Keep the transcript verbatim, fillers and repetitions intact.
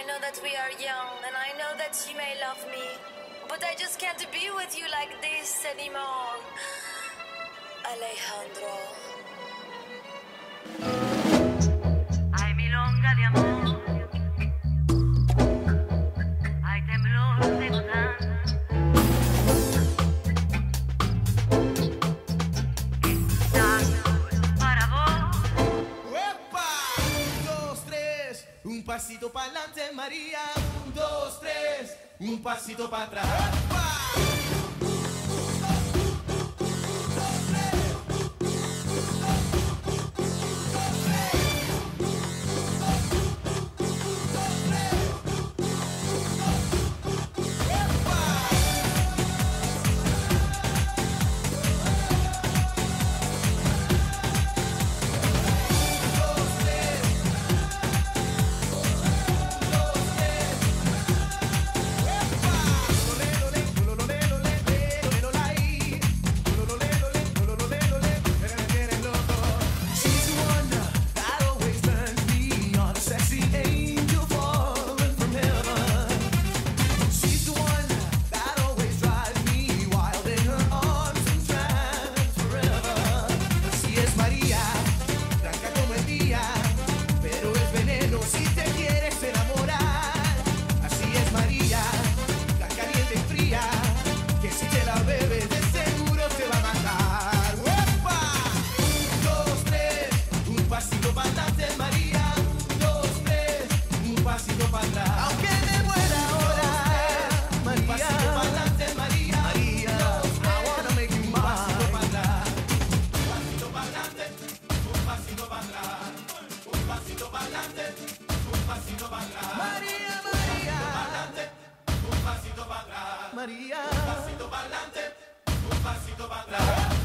know that we are young, and I know that you may love me, but I just can't be with you like this anymore. Alejandro. Hay milonga de amor, hay temblor de gotán. Un pasito para adelante, María. Un, dos, tres. Un pasito para atrás. ¡Epa! María, María, un pasito para atrás, María, un pasito para adelante, un pasito para atrás.